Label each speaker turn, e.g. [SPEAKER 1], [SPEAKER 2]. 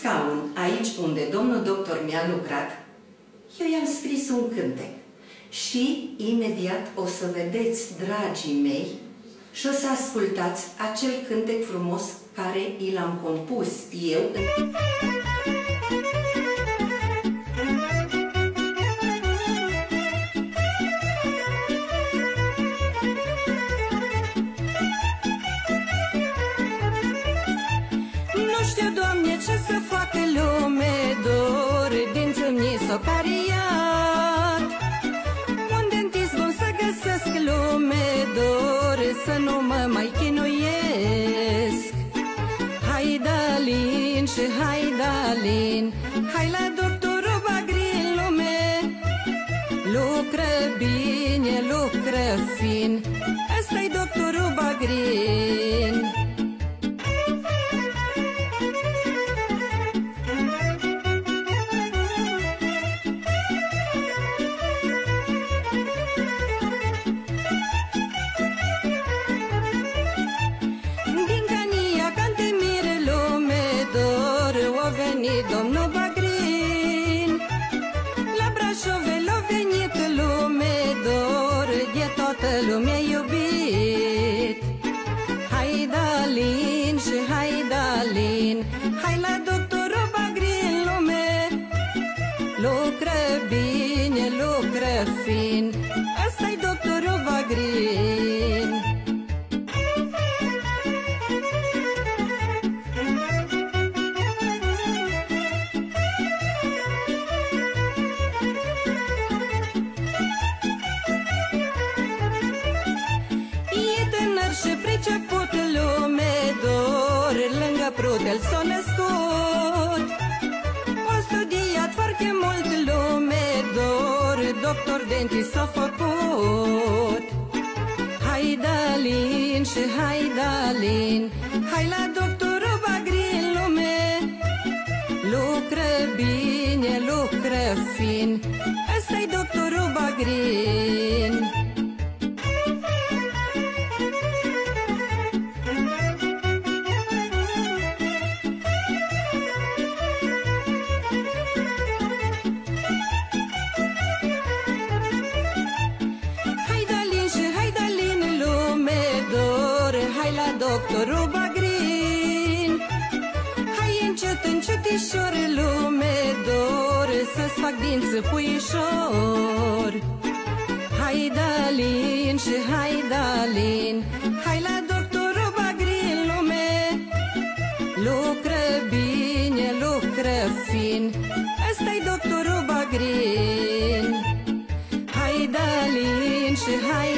[SPEAKER 1] scaun, aici unde domnul doctor mi-a lucrat, eu i-am scris un cântec. Și imediat o să vedeți, dragii mei, și o să ascultați acel cântec frumos care i l-am compus eu.
[SPEAKER 2] Nu știu, Doamne, ce să facă lume, dor dinți-mi s-o cariat. Un dentist bun să găsesc, lume, dor să nu mă mai chinuiesc. Hai, Dalin, și hai, Dalin, hai la doctorul Bagrin, lume. Lucră bine, lucră fin, ăsta-i doctorul Bagrin. Domnul Bagrin, la Brașov l-a venit, lume, dor de toată lumea iubit. Hai, Dalin, și hai, Dalin, hai la doctorul Bagrin, lume. Lucră bine, lucră fin, ăsta-i doctorul Bagrin. Și priceput, lume, dor lângă Prutel s-a născut. A studiat foarte mult, lume, dor doctor dentist s-a făcut. Hai, Dalin, și hai, Dalin, hai la doctorul Bagrin, lume. Lucră bine, lucră fin, ăsta-i doctorul Bagrin. Doctorul Bagrin, hai încet, încetișor, lume, dor să-ți fac dinți puișor. Hai, Dalin, și hai, Dalin, hai la doctorul Bagrin, lume. Lucră bine, lucră fin, ăsta-i doctorul Bagrin. Hai, Dalin, și hai,